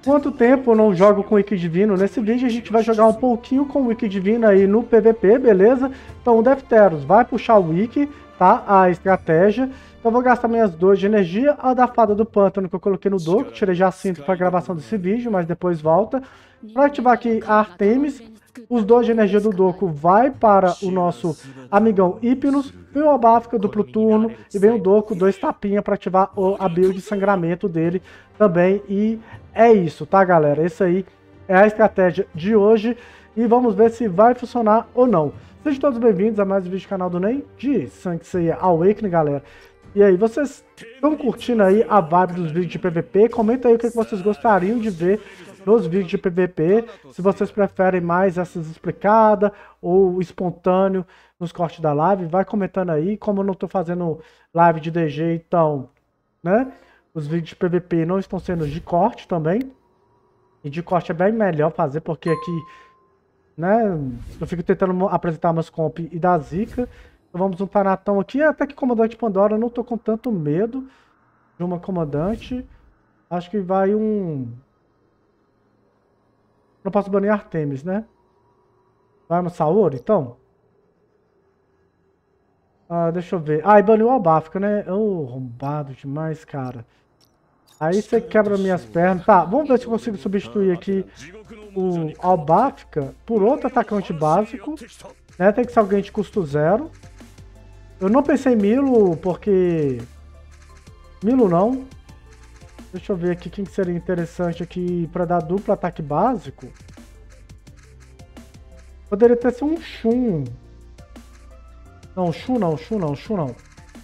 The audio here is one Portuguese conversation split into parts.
Quanto tempo eu não jogo com o Ikki Divino? Nesse vídeo a gente vai jogar um pouquinho com o Ikki Divino aí no PVP, beleza? Então o Defteros vai puxar o Ikki, tá? A estratégia. Então eu vou gastar minhas 2 de energia. A da Fada do Pântano que eu coloquei no Doku, tirei já 5 para gravação desse vídeo, mas depois volta. Para ativar aqui a Artemis, os 2 de energia do Doku vai para o nosso amigão Hypnos, vem o Obafka duplo turno e vem o Doku 2 tapinha para ativar a build de sangramento dele também. E é isso, tá, galera? Essa aí é a estratégia de hoje e vamos ver se vai funcionar ou não. Sejam todos bem-vindos a mais um vídeo do canal do NEM de Saint Awakening, galera. E aí, vocês estão curtindo aí a vibe dos vídeos de PVP? Comenta aí o que vocês gostariam de ver nos vídeos de PVP, se vocês preferem mais essas explicadas ou espontâneo nos cortes da live, vai comentando aí. Como eu não tô fazendo live de DG, então, né, os vídeos de PVP não estão sendo de corte também, e de corte é bem melhor fazer, porque aqui, né, eu fico tentando apresentar umas comp e dar zica. Então vamos um Tanatão aqui, até que comandante Pandora eu não tô com tanto medo de uma comandante, acho que vai um... Não posso banir Artemis, né? Vai no Saori, então? Deixa eu ver. E baniu o Obafka, né? Arrombado demais, cara. Aí você quebra minhas pernas. Tá, vamos ver se eu consigo substituir aqui o Obafka por outro atacante básico. Né? Tem que ser alguém de custo 0. Eu não pensei em Milo, porque... Milo não. Deixa eu ver aqui quem seria interessante aqui para dar duplo ataque básico. Poderia ter sido um Shun. Não, Shun não, Shun não, Shun não.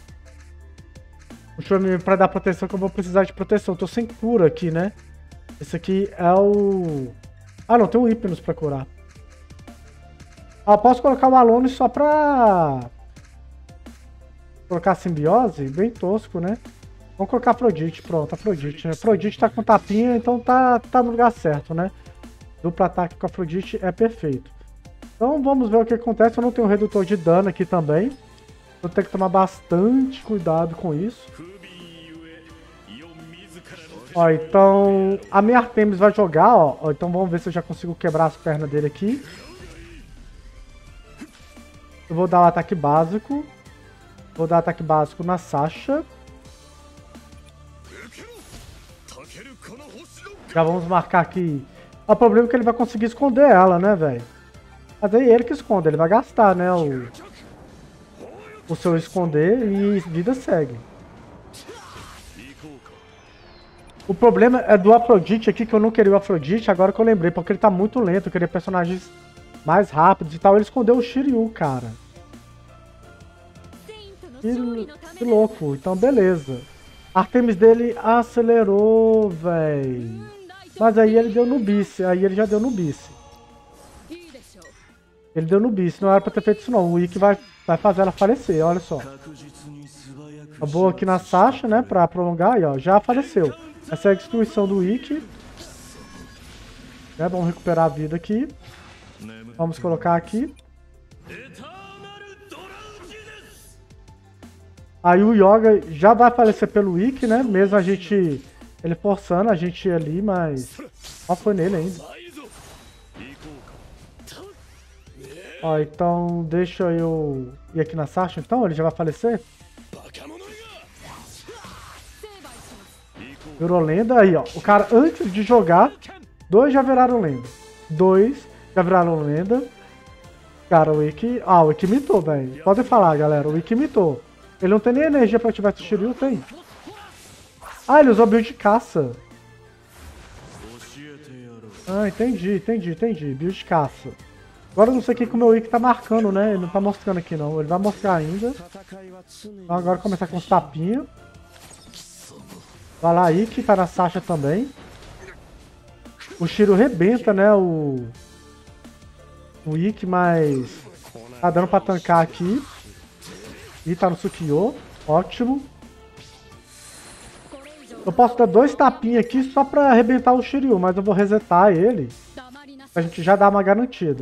O Shun é para dar proteção, que eu vou precisar de proteção. Eu tô sem cura aqui, né? Esse aqui é o... não, tem o Hypnos para curar. Posso colocar o Alone só pra... Colocar a simbiose? Bem tosco, né? Vamos colocar Afrodite, pronto, Afrodite, né? Afrodite tá com tapinha, então tá no lugar certo, né? Duplo ataque com Afrodite é perfeito. Então vamos ver o que acontece. Eu não tenho redutor de dano aqui também. Vou ter que tomar bastante cuidado com isso. Então a minha Artemis vai jogar, ó. Então vamos ver se eu já consigo quebrar as pernas dele aqui. Eu vou dar o ataque básico. Vou dar ataque básico na Sasha. Já vamos marcar aqui. O problema é que ele vai conseguir esconder ela, né, velho? Mas aí ele que esconde, ele vai gastar, né, o seu esconder e vida segue. O problema é do Afrodite aqui, que eu não queria o Afrodite, agora que eu lembrei, porque ele tá muito lento, eu queria personagens mais rápidos e tal. Ele escondeu o Shiryu, cara. Que louco, então beleza. A Artemis dele acelerou, velho. Mas aí ele deu no bice, aí ele já deu no bice. Ele deu no bice, não era pra ter feito isso não. O Ikki vai fazer ela falecer, olha só. Eu vou aqui na Sasha, né, pra prolongar, aí ó, já faleceu. Essa é a destruição do Ikki. Né, vamos recuperar a vida aqui. Vamos colocar aqui. Aí o Yoga já vai falecer pelo Ikki, né? Mesmo a gente... Ele forçando a gente ir ali, mas... Ó, foi nele ainda. Ó, então deixa eu ir aqui na Sasha, então? Ele já vai falecer? Virou lenda. Aí, ó. O cara, antes de jogar, 2 já viraram lenda. 2 já viraram lenda. Cara, o Ikki... o Ikki mitou, velho. Podem falar, galera. O Ikki mitou. Ele não tem nem energia pra ativar esse Shiryu, tem? Ele usou build de caça. Entendi. Build de caça. Agora eu não sei o que o meu Ikki tá marcando, né? Ele não tá mostrando aqui, não. Ele vai mostrar ainda. Então agora começar com os tapinhos. Vai lá, Ikki. Tá na Sasha também. O Shiryu rebenta, né? O Ikki, mas... Tá dando pra tancar aqui. E tá no Sukiyo. Ótimo. Eu posso dar 2 tapinhas aqui só pra arrebentar o Shiryu, mas eu vou resetar ele. Pra gente já dar uma garantida.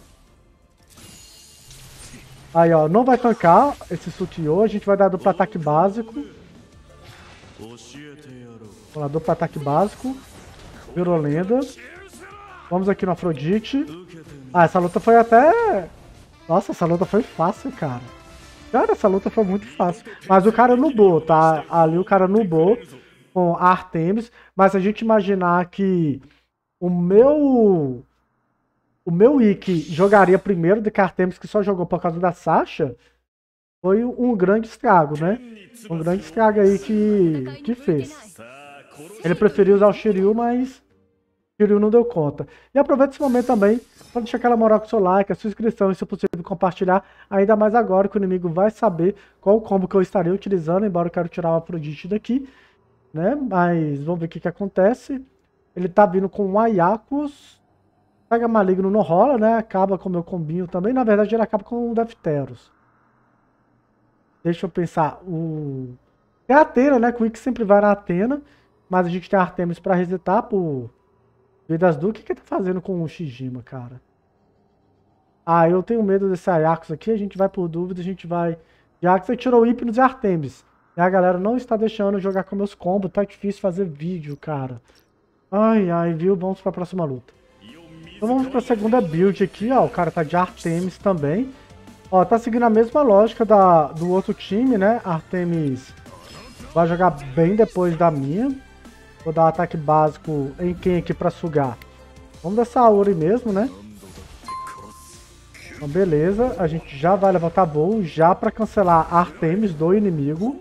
Aí, ó. Não vai tancar esse Sukiyo. A gente vai dar duplo ataque básico. Vamos lá, duplo ataque básico. Virou lenda. Vamos aqui no Afrodite. Ah, essa luta foi até... Nossa, essa luta foi fácil, cara. Cara, essa luta foi muito fácil. Mas o cara nubou, tá? Ali o cara nubou com a Artemis. Mas se a gente imaginar que o meu Ikki jogaria primeiro do que a Artemis, que só jogou por causa da Sasha, foi um grande estrago, né? Um grande estrago aí que fez. Ele preferiu usar o Shiryu, mas o Shiryu não deu conta. E aproveita esse momento também para deixar aquela moral com o seu like, a sua inscrição e, se possível, compartilhar. Ainda mais agora que o inimigo vai saber qual combo que eu estarei utilizando, embora eu quero tirar o Afrodite daqui, né? Mas vamos ver o que acontece. Ele tá vindo com um Ayakos. Pega Maligno não rola, né? Acaba com o meu combinho também. Na verdade, ele acaba com o Defteros. Deixa eu pensar. É a Athena, né? Que o Ikki sempre vai na Athena. Mas a gente tem a Artemis pra resetar por vidas do. O que ele tá fazendo com o Shijima, cara? Ah, eu tenho medo desse Ayakos aqui. A gente vai por dúvida. A gente vai... Já que você tirou o Hypnos e Artemis. E a galera não está deixando eu jogar com meus combos. Tá difícil fazer vídeo, cara. Ai, ai, viu? Vamos pra próxima luta. Então vamos pra segunda build aqui, ó. O cara tá de Artemis também. Ó, tá seguindo a mesma lógica do outro time, né? Artemis vai jogar bem depois da minha. Vou dar um ataque básico em quem aqui pra sugar? Vamos dar Saori mesmo, né? Então beleza, a gente já vai levantar voo já pra cancelar a Artemis do inimigo.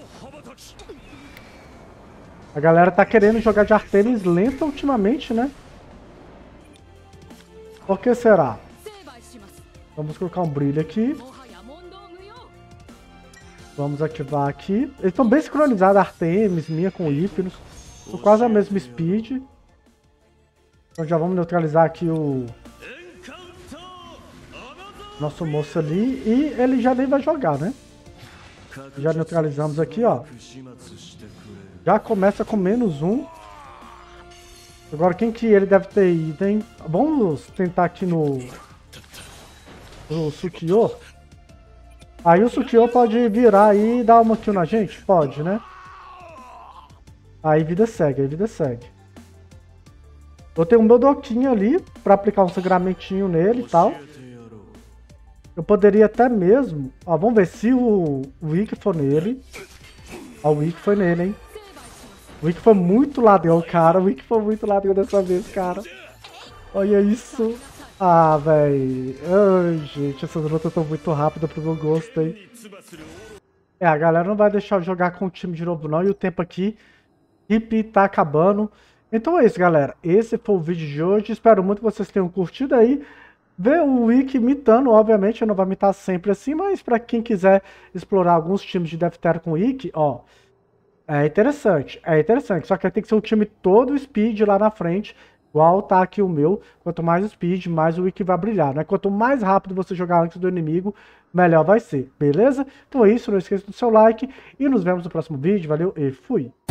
A galera tá querendo jogar de Artemis lenta ultimamente, né? Por que será? Vamos colocar um brilho aqui. Vamos ativar aqui. Eles estão bem sincronizados, Artemis, minha com Hypnos. Tô quase a mesma speed. Então já vamos neutralizar aqui o nosso moço ali. E ele já nem vai jogar, né? Já neutralizamos aqui, ó. Já começa com -1. Agora quem que ele deve ter ido, hein? Vamos tentar aqui no Sukiô. Aí o Sukiô pode virar aí e dar uma kill na gente? Pode, né? Aí vida segue, aí vida segue. Eu tenho o meu Doquinho ali pra aplicar um sangramentinho nele e tal. Eu poderia até mesmo... Ó, vamos ver se o Ikki for nele. Ó, o Ikki foi nele, hein? O Ikki foi muito ladrão, cara. O Ikki foi muito ladrão dessa vez, cara. Olha isso. Ah, véi. Ai, gente, essas lutas estão muito rápidas pro meu gosto, hein? É, a galera não vai deixar eu jogar com o time de novo, não. E o tempo aqui, hip, tá acabando. Então é isso, galera. Esse foi o vídeo de hoje. Espero muito que vocês tenham curtido aí. Ver o Ikki mitando, obviamente, eu não vou mitar sempre assim, mas pra quem quiser explorar alguns times de Defter com o Ikki, ó... É interessante, só que tem que ser um time todo speed lá na frente, igual tá aqui o meu. Quanto mais speed, mais o Ikki vai brilhar, né? Quanto mais rápido você jogar antes do inimigo, melhor vai ser, beleza? Então é isso, não esqueça do seu like e nos vemos no próximo vídeo, valeu e fui!